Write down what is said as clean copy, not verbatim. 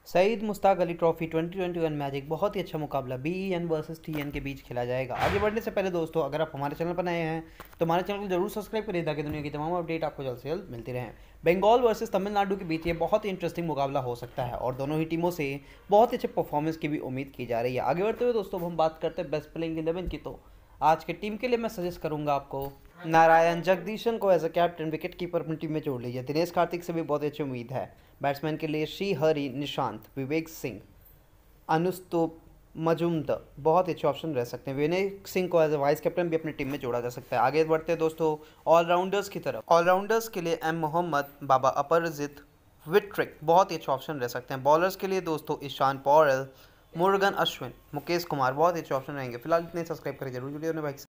Saeed Mushtaq Ali trophy 2021 match एक बहुत ही अच्छा मुकाबला BEN वर्सेस TN के बीच खेला जाएगा। आगे बढ़ने से पहले दोस्तों, अगर आप हमारे चैनल पर नए हैं तो हमारे चैनल को जरूर सब्सक्राइब करिए ताकि दुनिया की तमाम अपडेट आपको जल्द से जल्द मिलती रहें। बंगाल वर्सेस तमिलनाडु के बीच ये बहुत ही इंटरेस्टिंग मुकाबला हो सकता है और दोनों ही टीमों से बहुत ही अच्छे परफॉर्मेंस की भी उम्मीद की जा रही है। आगे बढ़ते हुए दोस्तों, हम बात करते हैं बेस्ट प्लेइंग 11 की। तो आज के टीम के लिए मैं सजेस्ट करूंगा आपको नारायण जगदीशन को as a captain, wicket keeper अपनी टीम में जोड़ लीजिए। दिनेश कार्तिक से भी बहुत अच्छी उम्मीद है। बैट्समैन के लिए श्री हरि, निशांत, विवेक सिंह, अनुस्तुप, मजुमदार बहुत ही अच्छे ऑप्शन रह सकते हैं। विनय सिंह को एज ए वाइस कैप्टन भी अपनी टीम में जोड़ा जा सकता है। आगे बढ़ते हैं दोस्तों ऑलराउंडर्स की तरफ। ऑलराउंडर्स के लिए एम मोहम्मद, बाबा अपरजित, विट्रिक बहुत ही अच्छे ऑप्शन रह सकते हैं। बॉलर्स के लिए दोस्तों ईशान पॉरेल, मुरुगन अश्विन, मुकेश कुमार बहुत ही अच्छे ऑप्शन रहेंगे। फिलहाल इतने सब्सक्राइब करें जरूर, वीडियो ने भाई।